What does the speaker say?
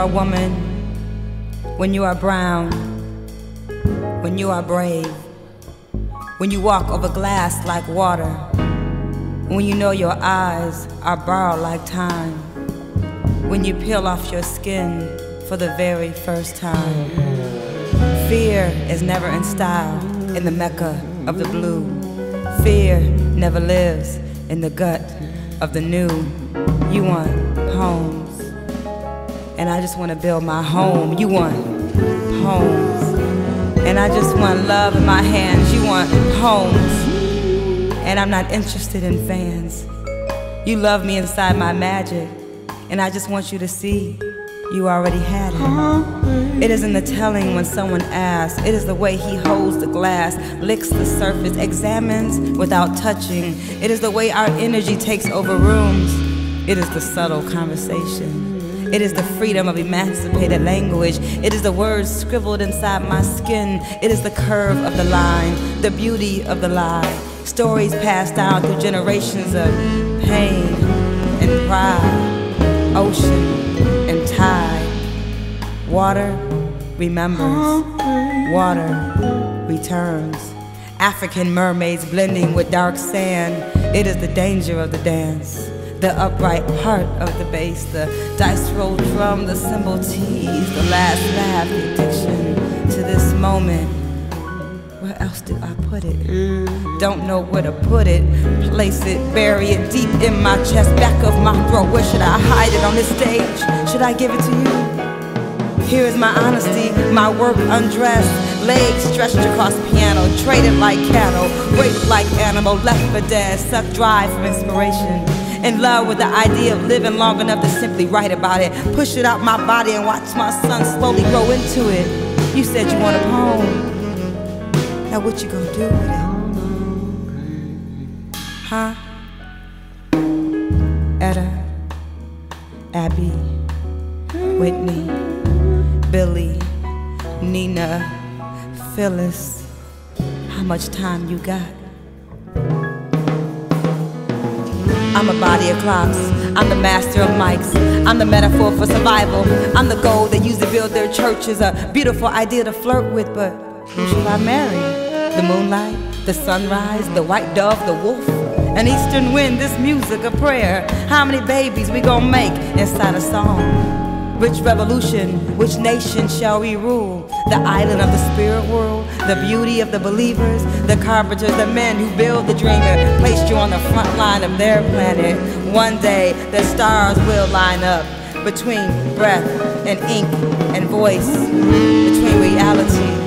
are a woman, when you are brown, when you are brave, when you walk over glass like water, when you know your eyes are borrowed like time, when you peel off your skin for the very first time. Fear is never in style in the Mecca of the blue. Fear never lives in the gut of the new. You want homes, and I just want to build my home. You want homes, and I just want love in my hands. You want homes, and I'm not interested in fans. You love me inside my magic, and I just want you to see you already had it. It isn't the telling when someone asks. It is the way he holds the glass, licks the surface, examines without touching. It is the way our energy takes over rooms. It is the subtle conversation. It is the freedom of emancipated language. It is the words scribbled inside my skin. It is the curve of the line, the beauty of the lie. Stories passed down through generations of pain and pride, ocean and tide. Water remembers, water returns. African mermaids blending with dark sand. It is the danger of the dance, the upright part of the bass, the dice roll drum, the cymbal tease, the last laugh, the addiction to this moment. Where else do I put it? Don't know where to put it. Place it, bury it deep in my chest, back of my throat. Where should I hide it on this stage? Should I give it to you? Here is my honesty, my work undressed, legs stretched across piano, traded like cattle, raped like animal, left for dead, sucked dry from inspiration. In love with the idea of living long enough to simply write about it, push it out my body and watch my son slowly grow into it. You said you want a poem. Now what you gonna do with it? Huh? Etta, Abby, Whitney, Billy, Nina, Phyllis, how much time you got? I'm a body of clocks, I'm the master of mics, I'm the metaphor for survival, I'm the gold they use to build their churches, a beautiful idea to flirt with, but who should I marry? The moonlight, the sunrise, the white dove, the wolf, an eastern wind, this music, a prayer. How many babies we gonna make inside a song? Which revolution, which nation shall we rule? The island of the spirit world, the beauty of the believers, the carpenters, the men who build the dreamer, placed you on the front line of their planet. One day the stars will line up between breath and ink and voice, between reality